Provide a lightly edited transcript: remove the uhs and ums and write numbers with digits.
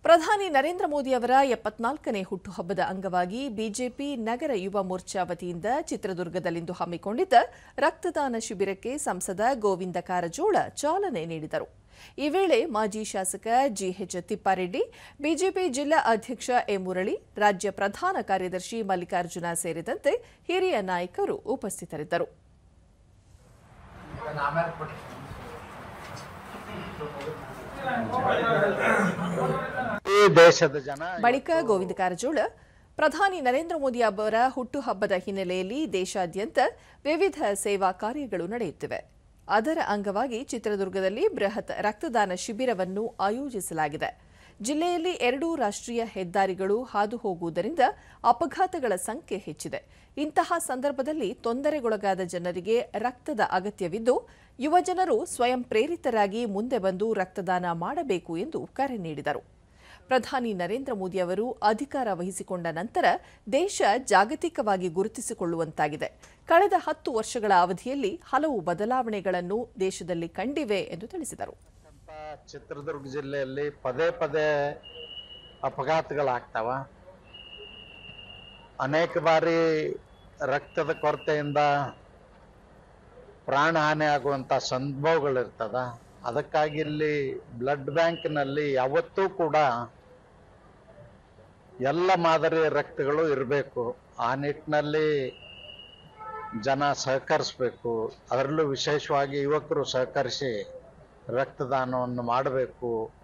ಪ್ರಧಾನಿ ನರೇಂದ್ರ ಮೋದಿ ಅವರ 74ನೇ ಹುಟ್ಟುಹಬ್ಬದ ಅಂಗವಾಗಿ ಬಿಜೆಪಿ ನಗರ ಯುವ ಮೋರ್ಚಾ ವತಿಯಿಂದ ಚಿತ್ರದುರ್ಗದಲ್ಲಿಂದು ಹಮ್ಮಿಕೊಂಡಿದ್ದ ರಕ್ತದಾನ ಶಿಬಿರಕ್ಕೆ ಸಂಸದ ಗೋವಿಂದ ಕಾರಜೋಳ ಚಾಲನೆ ನೀಡಿದರು. ಈ ವೇಳೆ ಮಾಜಿ ಶಾಸಕ ಜಿಎಚ್ ತಿಪ್ಪಾರೆಡ್ಡಿ, ಬಿಜೆಪಿ ಜಿಲ್ಲಾ ಅಧ್ಯಕ್ಷ ಎ ಮುರಳಿ, ರಾಜ್ಯ ಪ್ರಧಾನ ಕಾರ್ಯದರ್ಶಿ ಮಲ್ಲಿಕಾರ್ಜುನ ಸೇರಿದಂತೆ ಹಿರಿಯ ನಾಯಕರು ಉಪಸ್ಥಿತರಿದ್ದರು. ಬಳಿಕ ಗೋವಿಂದ ಕಾರಜೋಳ, ಪ್ರಧಾನಿ ನರೇಂದ್ರ ಮೋದಿ ಅವರ ಹುಟ್ಟುಹಬ್ಬದ ಹಿನ್ನೆಲೆಯಲ್ಲಿ ದೇಶಾದ್ಯಂತ ವಿವಿಧ ಸೇವಾ ಕಾರ್ಯಗಳು ನಡೆಯುತ್ತಿವೆ. ಅದರ ಅಂಗವಾಗಿ ಚಿತ್ರದುರ್ಗದಲ್ಲಿ ಬೃಹತ್ ರಕ್ತದಾನ ಶಿಬಿರವನ್ನು ಆಯೋಜಿಸಲಾಗಿದೆ. ಜಿಲ್ಲೆಯಲ್ಲಿ 2 ರಾಷ್ಟ್ರೀಯ ಹೆದ್ದಾರಿಗಳು ಹಾದು ಹೋಗುವುದರಿಂದ ಅಪಘಾತಗಳ ಸಂಖ್ಯೆ ಹೆಚ್ಚಿದೆ. ಇಂತಹ ಸಂದರ್ಭದಲ್ಲಿ ತೊಂದರೆಗೊಳಗಾದ ಜನರಿಗೆ ರಕ್ತದ ಅಗತ್ಯವಿದ್ದು, ಯುವಜನರು ಸ್ವಯಂ ಪ್ರೇರಿತರಾಗಿ ಮುಂದೆ ಬಂದು ರಕ್ತದಾನ ಮಾಡಬೇಕು ಎಂದು ಕರೆ ನೀಡಿದರು. ಪ್ರಧಾನಿ ನರೇಂದ್ರ ಮೋದಿ ಅವರು ಅಧಿಕಾರ ವಹಿಸಿಕೊಂಡ ನಂತರ ದೇಶ ಜಾಗತಿಕವಾಗಿ ಗುರುತಿಸಿಕೊಳ್ಳುವಂತಾಗಿದೆ. ಕಳೆದ 10 ವರ್ಷಗಳ ಅವಧಿಯಲ್ಲಿ ಹಲವು ಬದಲಾವಣೆಗಳನ್ನು ದೇಶದಲ್ಲಿ ಕಂಡಿವೆ ಎಂದು ತಿಳಿಸಿದರು. ಚಿತ್ರದುರ್ಗ ಜಿಲ್ಲೆಯಲ್ಲಿ ಪದೇ ಪದೇ ಅಪಘಾತಗಳಾಗ್ತಾವ. ಅನೇಕ ಬಾರಿ ರಕ್ತದ ಕೊರತೆಯಿಂದ ಪ್ರಾಣ ಹಾನಿ ಆಗುವಂತ ಸಂಭವಗಳಿರ್ತದ. ಅದಕ್ಕಾಗಿ ಇಲ್ಲಿ ಬ್ಲಡ್ ಬ್ಯಾಂಕ್ನಲ್ಲಿ ಯಾವತ್ತೂ ಕೂಡ ಎಲ್ಲ ಮಾದರಿಯ ರಕ್ತಗಳು ಇರಬೇಕು. ಆ ನಿಟ್ಟಿನಲ್ಲಿ ಜನ ಸಹಕರಿಸಬೇಕು. ಅದರಲ್ಲೂ ವಿಶೇಷವಾಗಿ ಯುವಕರು ಸಹಕರಿಸಿ ರಕ್ತದಾನವನ್ನು ಮಾಡಬೇಕು.